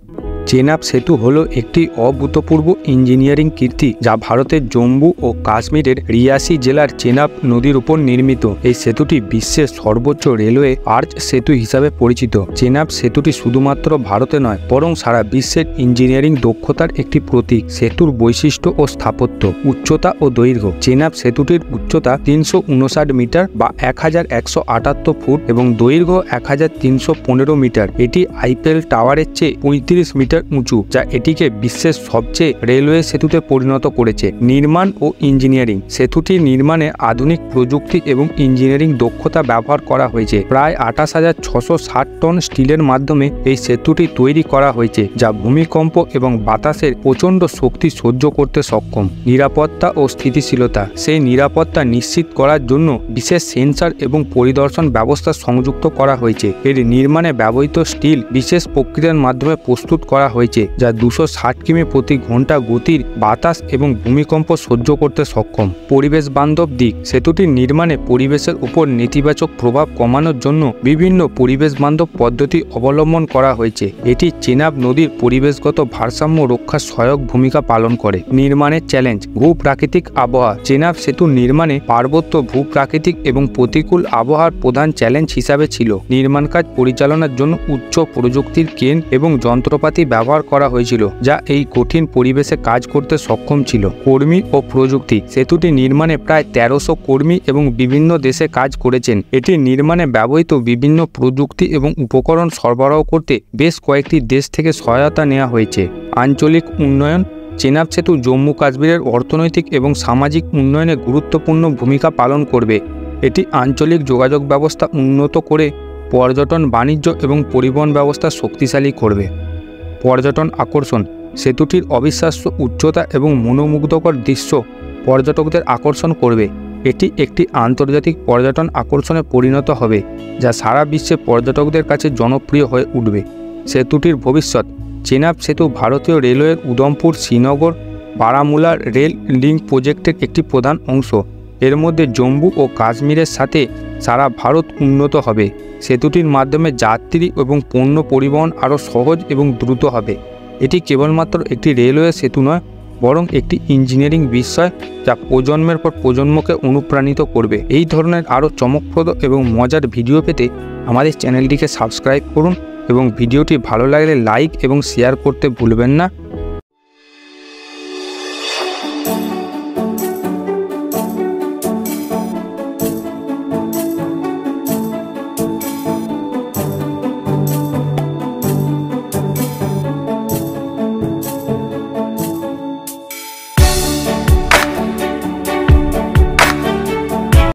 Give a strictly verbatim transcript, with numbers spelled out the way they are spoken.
চেনাব সেতু হলো একটি অভূতপূর্ব ইঞ্জিনিয়ারিং কীর্তি যা ভারতের জম্মু ও কাশ্মীরের রিয়াসি জেলার চেনাব নদীর উপর নির্মিত। এই সেতুটি বিশ্বের সর্বোচ্চ রেলওয়ে আর্চ সেতু হিসাবে পরিচিত। চেনাব সেতুটি শুধুমাত্র ভারতে নয় বরং সারা বিশ্বের ইঞ্জিনিয়ারিং দক্ষতার একটি প্রতীক। সেতুর বৈশিষ্ট্য ও স্থাপত্য। উচ্চতা ও দৈর্ঘ্য। চেনাব সেতুটির উচ্চতা তিনশো উনষাট মিটার বা এক হাজার একশো আটাত্তর ফুট এবং দৈর্ঘ্য এক হাজার তিনশো পনেরো মিটার। এটি আইফেল টাওয়ারের চেয়ে পঁয়ত্রিশ মিটার উঁচু, যা এটিকে বিশ্বের সবচেয়ে রেলওয়ে সেতুতে পরিণত করেছে। নির্মাণ ও ইঞ্জিনিয়ারিং। সেতুটি নির্মাণে আধুনিক প্রযুক্তি এবং ইঞ্জিনিয়ারিং দক্ষতা ব্যবহার করা হয়েছে। প্রায় আঠাশ হাজার ছশো ষাট টন স্টিলের মাধ্যমে এই সেতুটি তৈরি করা হয়েছে, যা ভূমিকম্প এবং বাতাসের প্রচণ্ড শক্তি সহ্য করতে সক্ষম। নিরাপত্তা ও স্থিতিশীলতা। সেই নিরাপত্তা নিশ্চিত করার জন্য বিশেষ সেন্সর এবং পরিদর্শন ব্যবস্থা সংযুক্ত করা হয়েছে। এর নির্মাণে ব্যবহৃত স্টিল বিশেষ প্রক্রিয়ার মাধ্যমে প্রস্তুত করা হয়েছে, যা দুশো ষাট কিমি প্রতি ঘন্টা গতির বাতাস এবং ভূমিকম্প সহ্য করতে সক্ষম। পরিবেশ বান্ধব দিক। সেতুটির নির্মাণে পরিবেশের উপর নেতিবাচক প্রভাব কমানোর জন্য বিভিন্ন পরিবেশ বান্ধব পদ্ধতি অবলম্বন করা হয়েছে। এটি চেনাব নদীর পরিবেশগত ভারসাম্য রক্ষার সহায়ক ভূমিকা পালন করে। নির্মাণের চ্যালেঞ্জ। ভূপ্রাকৃতিক আবহাওয়া। চেনাব সেতু নির্মাণে পার্বত্য ভূপ্রাকৃতিক এবং প্রতিকূল আবহাওয়ার প্রধান চ্যালেঞ্জ হিসাবে ছিল। নির্মাণ কাজ পরিচালনার জন্য উচ্চ প্রযুক্তির ক্রেন এবং যন্ত্রপাতি ব্যবহার করা হয়েছিল, যা এই কঠিন পরিবেশে কাজ করতে সক্ষম ছিল। কর্মী ও প্রযুক্তি। সেতুটি নির্মাণে প্রায় তেরোশো কর্মী এবং বিভিন্ন দেশে কাজ করেছেন। এটি নির্মাণে ব্যবহৃত বিভিন্ন প্রযুক্তি এবং উপকরণ সরবরাহ করতে বেশ কয়েকটি দেশ থেকে সহায়তা নেওয়া হয়েছে। আঞ্চলিক উন্নয়ন। চেনাব সেতু জম্মু কাশ্মীরের অর্থনৈতিক এবং সামাজিক উন্নয়নে গুরুত্বপূর্ণ ভূমিকা পালন করবে। এটি আঞ্চলিক যোগাযোগ ব্যবস্থা উন্নত করে পর্যটন, বাণিজ্য এবং পরিবহন ব্যবস্থা শক্তিশালী করবে। পর্যটন আকর্ষণ। সেতুটির অবিশ্বাস্য উচ্চতা এবং মনোমুগ্ধকর দৃশ্য পর্যটকদের আকর্ষণ করবে। এটি একটি আন্তর্জাতিক পর্যটন আকর্ষণে পরিণত হবে, যা সারা বিশ্বে পর্যটকদের কাছে জনপ্রিয় হয়ে উঠবে। সেতুটির ভবিষ্যৎ। চেনাব সেতু ভারতীয় রেলওয়ের উধমপুর শ্রীনগর বারামুলা রেল লিঙ্ক প্রজেক্টের একটি প্রধান অংশ। এর মধ্যে জম্মু ও কাশ্মীরের সাথে সারা ভারত উন্নত হবে। সেতুটির মাধ্যমে যাত্রী এবং পণ্য পরিবহন আরও সহজ এবং দ্রুত হবে। এটি কেবলমাত্র একটি রেলওয়ে সেতু নয় বরং একটি ইঞ্জিনিয়ারিং বিষয় যা প্রজন্মের পর প্রজন্মকে অনুপ্রাণিত করবে। এই ধরনের আরও চমকপ্রদ এবং মজার ভিডিও পেতে আমাদের চ্যানেলটিকে সাবস্ক্রাইব করুন এবং ভিডিওটি ভালো লাগলে লাইক এবং শেয়ার করতে ভুলবেন না।